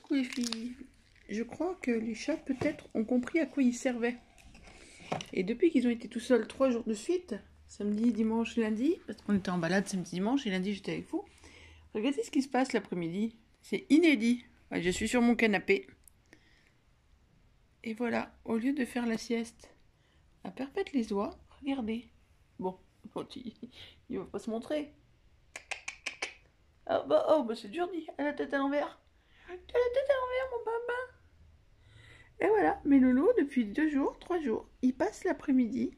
Coucou les filles. Je crois que les chats peut-être ont compris à quoi ils servaient. Et depuis qu'ils ont été tout seuls 3 jours de suite, samedi, dimanche, lundi, parce qu'on était en balade samedi, dimanche, et lundi j'étais avec vous, regardez ce qui se passe l'après-midi. C'est inédit. Ouais, je suis sur mon canapé. Et voilà, au lieu de faire la sieste à perpète les oies, regardez. Bon, il va pas se montrer. Oh bah c'est dur dit, elle a la tête à l'envers. Elle a la tête à l'envers mon papa. Et voilà, mes loulous, depuis 2 jours, 3 jours, ils passent l'après-midi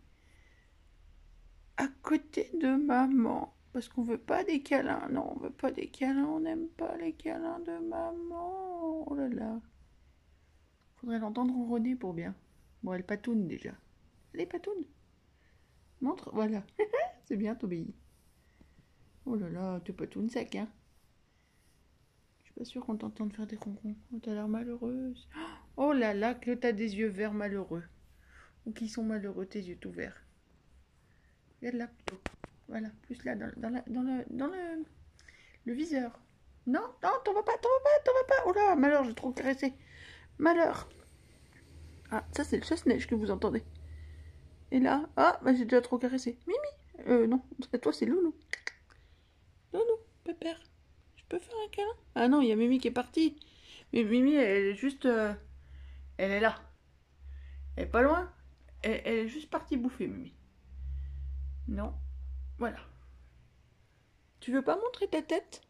à côté de maman. Parce qu'on veut pas des câlins. Non, on veut pas des câlins, on n'aime pas les câlins de maman. Oh là là. Faudrait l'entendre ronronner pour bien. Bon, elle patoune déjà. Elle est patoune. Montre, voilà. C'est bien, t'obéis. Oh là là, tu patounes sec, hein. Je suis pas sûre qu'on t'entende faire des ronrons. Oh, t'as l'air malheureuse. Oh là là, que t'as des yeux verts malheureux. Ou qui sont malheureux, tes yeux tout verts. Regarde là plutôt. Voilà, plus là, dans le viseur. Non, non, t'en vas pas. Oh là, malheur, j'ai trop caressé. Malheur. Ah, ça c'est le chasse-neige que vous entendez. Et là, ah, bah j'ai déjà trop caressé. Mimi. Non, toi c'est Loulou. Loulou, pépère. Je peux faire un câlin? Ah non, il y a Mimi qui est partie. Mais Mimi, elle est juste... elle est là. Elle est pas loin. Elle est juste partie bouffer, Mimi. Non. Voilà. Tu veux pas montrer ta tête?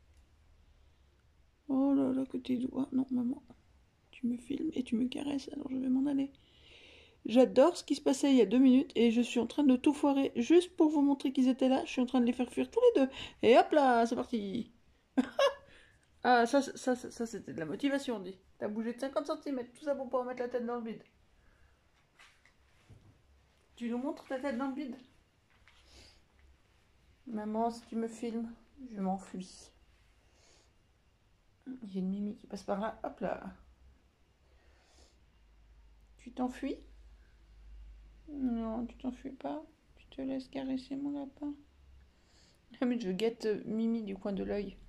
Oh là là, que tes doigts. Non, maman. Tu me filmes et tu me caresses, alors je vais m'en aller. J'adore ce qui se passait il y a 2 minutes et je suis en train de tout foirer juste pour vous montrer qu'ils étaient là. Je suis en train de les faire fuir tous les deux. Et hop là, c'est parti. Ah, ça c'était de la motivation, on dit. T'as bougé de 50 cm, tout ça pour pas mettre la tête dans le vide. Tu nous montres ta tête dans le vide? Maman, si tu me filmes, je m'enfuis. Il y a une Mimi qui passe par là. Hop là. Tu t'enfuis? Non, tu t'enfuis pas. Tu te laisses caresser mon lapin. Ah mais je guette Mimi du coin de l'œil.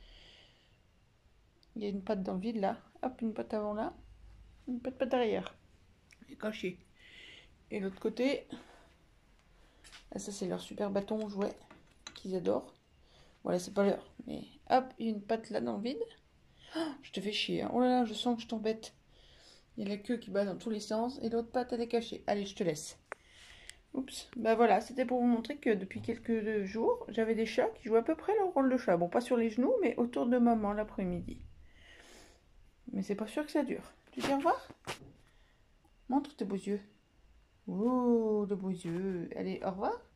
Il y a une patte dans le vide là. Hop, une patte avant là. Une patte derrière. Et cachée. Et l'autre côté. Ah, ça c'est leur super bâton jouet qu'ils adorent. Voilà, c'est pas leur. Mais hop, il y a une patte là dans le vide. Oh, je te fais chier. Hein. Oh là là, je sens que je t'embête. Il y a la queue qui bat dans tous les sens. Et l'autre patte elle est cachée. Allez, je te laisse. Oups, bah voilà, c'était pour vous montrer que depuis quelques jours, j'avais des chats qui jouent à peu près leur rôle de chat. Bon, pas sur les genoux, mais autour de maman l'après-midi. Mais c'est pas sûr que ça dure. Tu dis au revoir? Montre tes beaux yeux. Oh, de beaux yeux. Allez, au revoir.